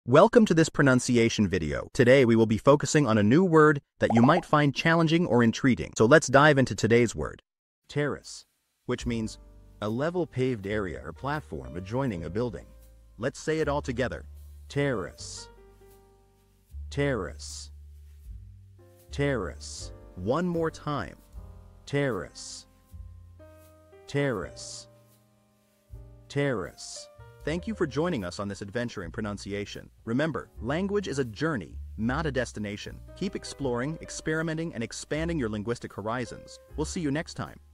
Welcome to this pronunciation video. Today we will be focusing on a new word that you might find challenging or intriguing. So let's dive into today's word. Terrace, which means a level paved area or platform adjoining a building. Let's say it all together. Terrace. Terrace. Terrace. One more time. Terrace. Terrace. Terrace. Thank you for joining us on this adventure in pronunciation. Remember, language is a journey, not a destination. Keep exploring, experimenting, and expanding your linguistic horizons. We'll see you next time.